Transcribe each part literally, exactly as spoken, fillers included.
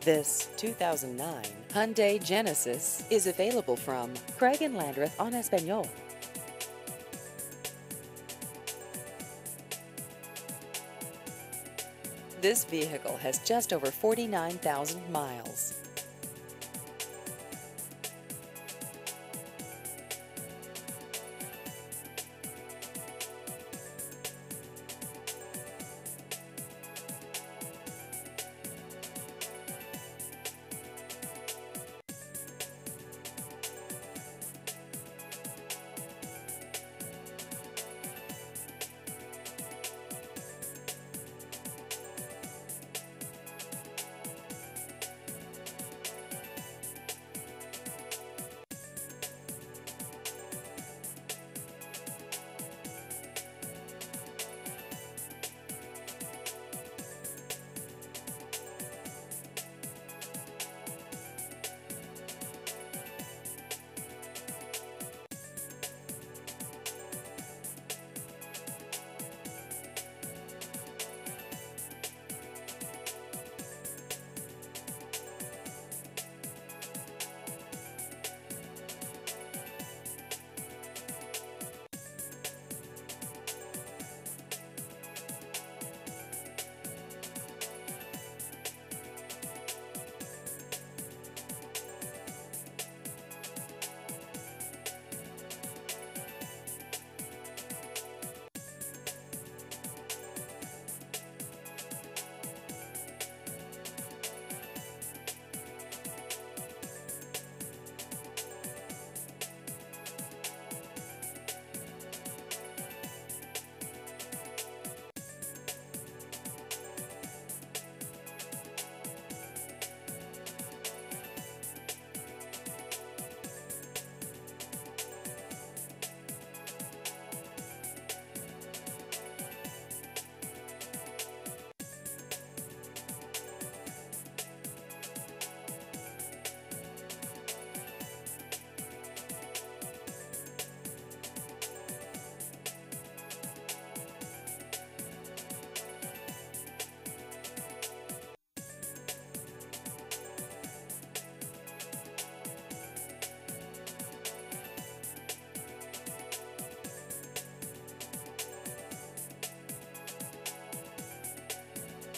This two thousand nine Hyundai Genesis is available from Craig and Landreth on Espanol. This vehicle has just over forty-nine thousand miles.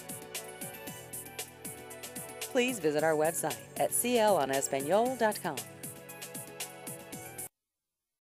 Please visit our website at c l on espanol dot com.